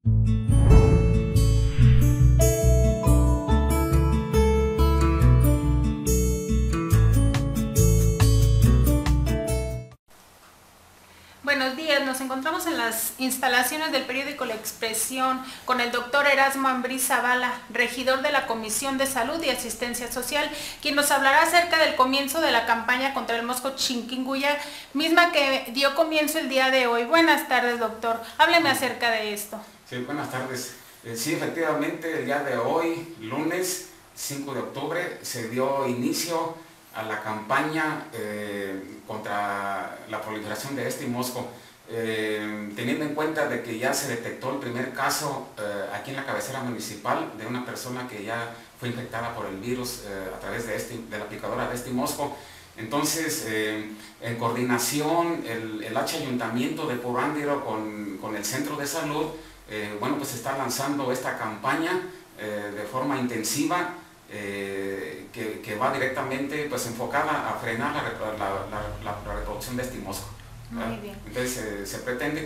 Buenos días, nos encontramos en las instalaciones del periódico La Expresión con el doctor Erasmo Ambriz Zavala, regidor de la Comisión de Salud y Asistencia Social, quien nos hablará acerca del comienzo de la campaña contra el mosco chikungunya, misma que dio comienzo el día de hoy. Buenas tardes, doctor. Hábleme acerca de esto. Sí, buenas tardes. Sí, efectivamente, el día de hoy, lunes 5 de octubre, se dio inicio a la campaña contra la proliferación de este mosco, teniendo en cuenta de que ya se detectó el primer caso aquí en la cabecera municipal de una persona que ya fue infectada por el virus a través de la picadora de este mosco. Entonces, en coordinación, el Ayuntamiento de Puruándiro con el Centro de Salud, bueno, pues está lanzando esta campaña de forma intensiva, que va directamente pues enfocada a frenar la reproducción de este mosco. Muy bien. Entonces se pretende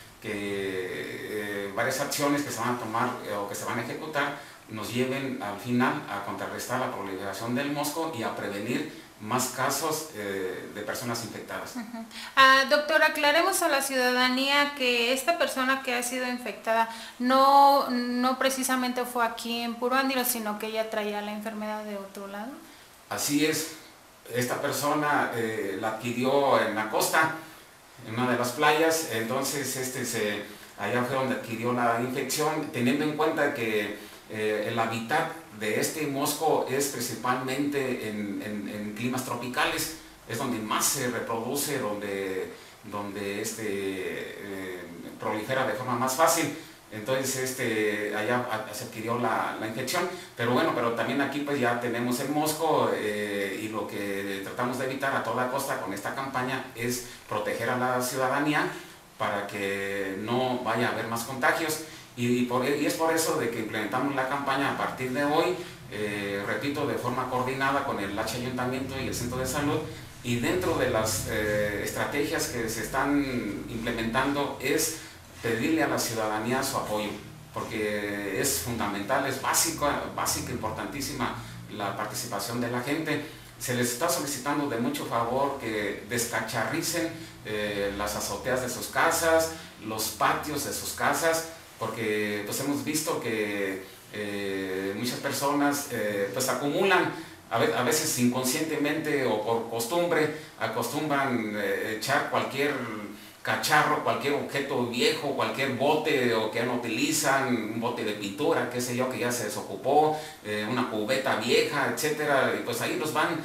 que varias acciones que se van a tomar o que se van a ejecutar nos lleven al final a contrarrestar la proliferación del mosco y a prevenir más casos de personas infectadas. Doctor, aclaremos a la ciudadanía que esta persona que ha sido infectada no precisamente fue aquí en Puruándiro, sino que ella traía la enfermedad de otro lado. Así es, esta persona la adquirió en la costa, en una de las playas, entonces allá fue donde adquirió la infección, teniendo en cuenta que el hábitat de este mosco es principalmente en climas tropicales, es donde más se reproduce, donde prolifera de forma más fácil. Entonces allá se adquirió la infección, pero también aquí pues ya tenemos el mosco, y lo que tratamos de evitar a toda costa con esta campaña es proteger a la ciudadanía para que no vaya a haber más contagios. Y es por eso de que implementamos la campaña a partir de hoy, repito, de forma coordinada con el Ayuntamiento y el Centro de Salud, y dentro de las estrategias que se están implementando es pedirle a la ciudadanía su apoyo, porque es fundamental, es básica, importantísima la participación de la gente. Se les está solicitando de mucho favor que descacharricen las azoteas de sus casas, los patios de sus casas, porque pues hemos visto que muchas personas pues acumulan, a veces inconscientemente o por costumbre, acostumbran echar cualquier cacharro, cualquier objeto viejo, cualquier bote o que no utilizan, un bote de pintura, qué sé yo, que ya se desocupó, una cubeta vieja, etcétera, y pues ahí los van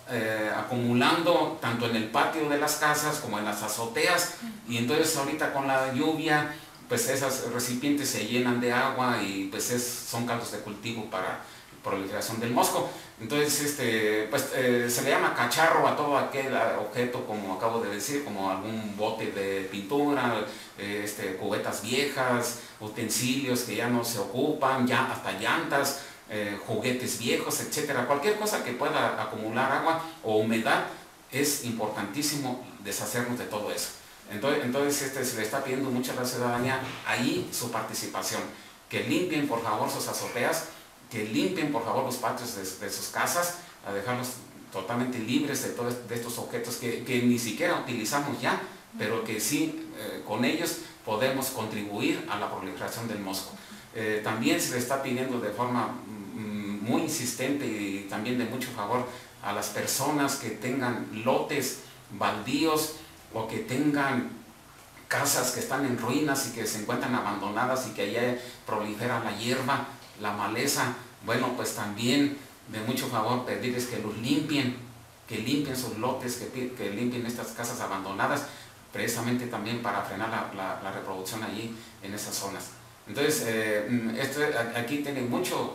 acumulando tanto en el patio de las casas como en las azoteas, y entonces ahorita con la lluvia pues esas recipientes se llenan de agua y pues son caldos de cultivo para proliferación del mosco. Entonces se le llama cacharro a todo aquel objeto, como acabo de decir, como algún bote de pintura, cubetas viejas, utensilios que ya no se ocupan, ya hasta llantas, juguetes viejos, etcétera. Cualquier cosa que pueda acumular agua o humedad, es importantísimo deshacernos de todo eso. Entonces se le está pidiendo mucho a la ciudadanía ahí su participación, que limpien por favor sus azoteas, que limpien por favor los patios de sus casas, a dejarlos totalmente libres de estos objetos que ni siquiera utilizamos ya, pero que sí con ellos podemos contribuir a la proliferación del mosco. También se le está pidiendo de forma muy insistente y también de mucho favor a las personas que tengan lotes baldíos o que tengan casas que están en ruinas y que se encuentran abandonadas y que allá prolifera la hierba, la maleza. Bueno, pues también de mucho favor pedirles que los limpien, que limpien sus lotes, que limpien estas casas abandonadas, precisamente también para frenar la reproducción allí en esas zonas. Entonces, aquí tiene mucho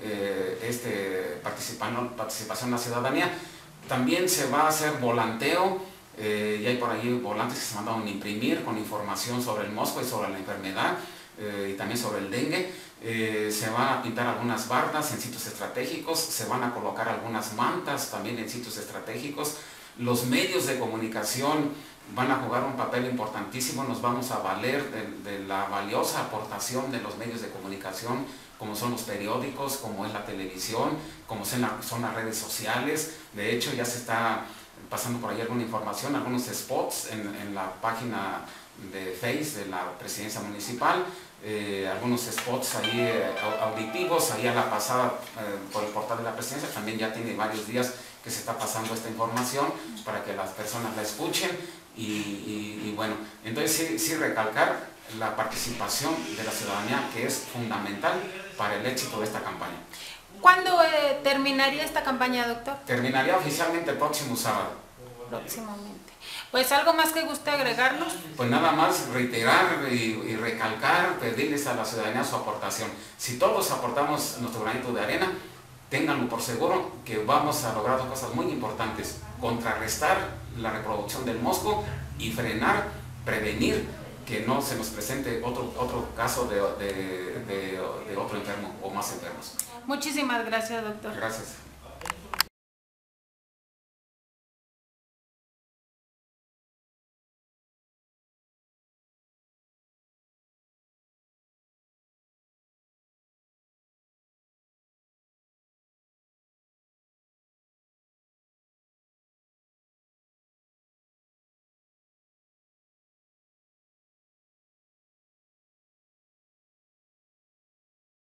participación la ciudadanía. También se va a hacer volanteo. Ya hay por ahí volantes que se mandaron a imprimir con información sobre el mosco y sobre la enfermedad, y también sobre el dengue. Se van a pintar algunas bardas en sitios estratégicos, se van a colocar algunas mantas también en sitios estratégicos. Los medios de comunicación van a jugar un papel importantísimo. Nos vamos a valer de la valiosa aportación de los medios de comunicación, como son los periódicos, como es la televisión, como son las redes sociales. De hecho, ya se está pasando por ahí alguna información, algunos spots en la página de Face de la Presidencia Municipal, algunos spots ahí auditivos, ahí a la pasada por el portal de la Presidencia. También ya tiene varios días que se está pasando esta información para que las personas la escuchen y bueno, entonces sí recalcar la participación de la ciudadanía, que es fundamental para el éxito de esta campaña. ¿Cuándo terminaría esta campaña, doctor? Terminaría oficialmente el próximo sábado. Próximamente. Pues algo más que guste agregarnos. Pues nada más reiterar y recalcar, pedirles a la ciudadanía su aportación. Si todos aportamos nuestro granito de arena, ténganlo por seguro que vamos a lograr dos cosas muy importantes: contrarrestar la reproducción del mosco y frenar, prevenir que no se nos presente otro caso de otro enfermo o más enfermos. Muchísimas gracias, doctor. Gracias.